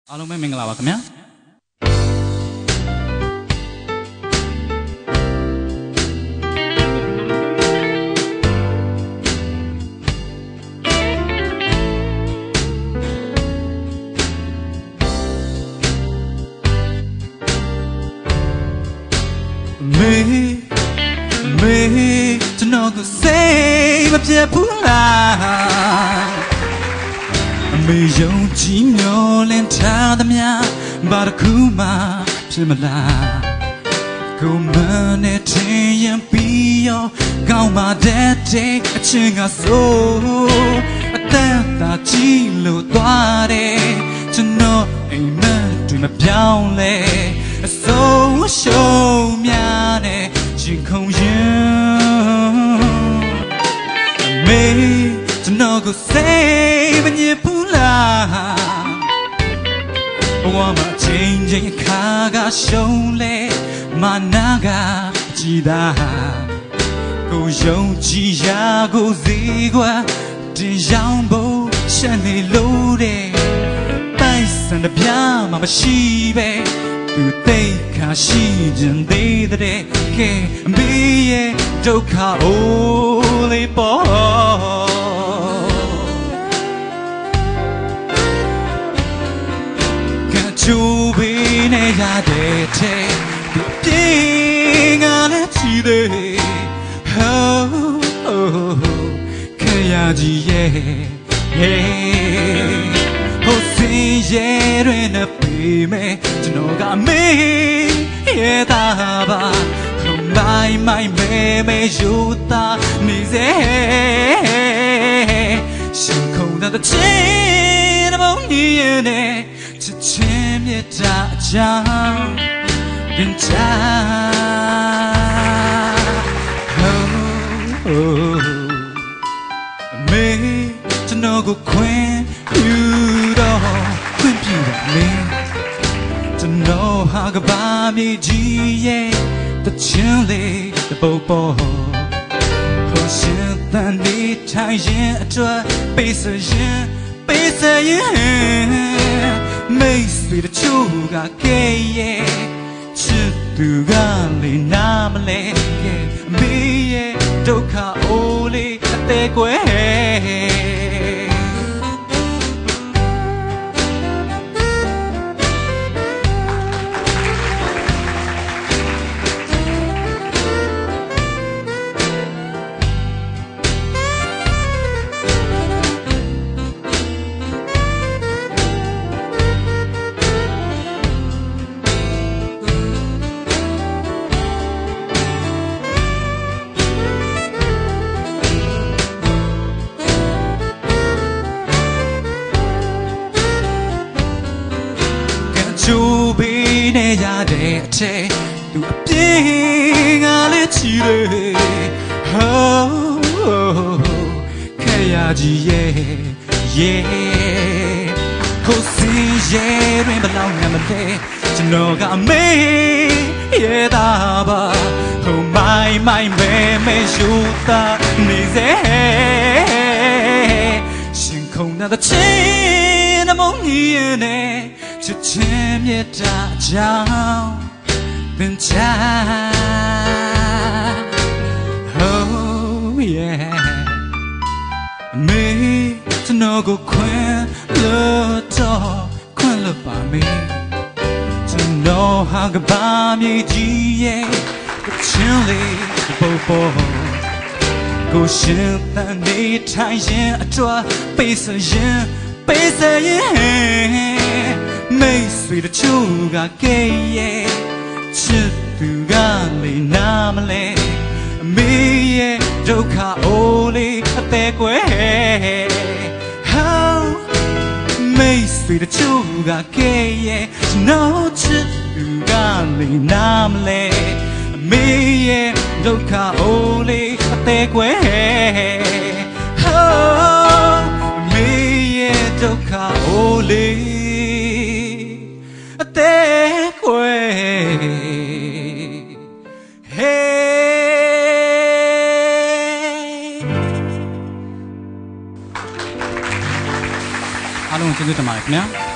အားလုံးပဲမင်္ဂလာပါခင်ဗျာမေကျွန်တော်ကိုစိတ်မပြတ်ဘူးလားမေယုံကြည်မျောလင်းထားသမျှဘာတစ်ခုမှဖြစ်မလားကိုမနဲ့ထင်ရင်ပြီးရောကောင်းပါတဲ့အချင်းကဆိုအသက်သာကြည့်လို့သွားတယ်ကျွန်တော်အိမ်မက်တွေမပြောင်းလဲအဆုံးရှုံးများနဲ့ရင်ခုန်ရင်မေကျွန်တော်ကိုစိတ်မညစ်ဘူးလားဘဝမှာချိန်ချိန်အခါကရှုံးလဲမာနာကကြည်သာကိုယုံကြည်ရာကိုစီကွာတင်ရောက်ဖို့ရှက်နေလို့တဲ့တိုက်စံတပြားမှမရှိပဲသူသိခါရှိခြင်းသေးတဲ့ကဲမေရဲ့ဒုက္ခအိုးလေးပေါ်ကျူပေးနေရတဲ့တဲ့ဒီပြေငါလည်းချီသေးဟိုခရကြီးရဲ့ဟိုစင်ရဲ့တွင်နဲ့ပြေမယ်ကျွန်တော်ကမေးရဲ့တာပါခုံမိုင်းမဲယူတာနေစေရှင်ခုံတဲ့ချင်းမုန်းကြီးရဲ့ချစ်ချင်းမြတ်တာအကြောင်းတင်ချာမေကျွန်တော်ကိုခွင့်ပြုတော့ခွင့်ပြုပါမေကျွန်တော်ဟာကဘာမြေကြီးရဲ့တချင်းလေးတပုတ်ပေါ်ဟိုရှင်တန်နေထိုင်ရင်အတွက်ပေးစရင်မေးဆွေတချို့ကကဲရဲ့ချစ်သူကလေးနာမလဲကဲမေးရဲ့ဒုက္ခအိုးလေးအသေးကွယ်ကျူပေးနေရတဲ့အထက်သူအပြေငါလည်းချီတယ်ဟိုခရကြီးရဲ့ကိုစီရဲ့တွင်ဘလောက်ငါမလဲကျွန်တော်ကမေးရဲ့တာပါဟိုမိုင်းမဲယူတာနေစေရှင်ခုန်တဲ့ချင်းမုန်းကြီးရဲ့ချစ်ချင်းမြတ်တာကြောင့်ပင်ချာ Oh yeah မေကျွန်တော်ကိုခွင့်လို့ပါမေကျွန်တော်ဟာကဘာမြေကြီးရဲ့ချင်းလေးပေါ်ကိုရှင်တန်နေထိုင်ရင်အတွက်ပေးစရင်မေးဆွေတချို့ကကဲရဲ့ချစ်သူကလေးနာမလဲမေးရဲ့ဒုက္ခအိုးလေးအသေးကွယ်မေးဆွေတချို့ကကဲရဲ့နော်ချစ်သူကလေးနာမလဲမေးရဲ့ဒုက္ခအိုးလေးအသေးကွယ်မေးရဲ့ဒုက္ခအိုးလေးအသေးကွယ်အားလုံးကျေးဇူးတင်ပါတယ်ခင်ဗျာ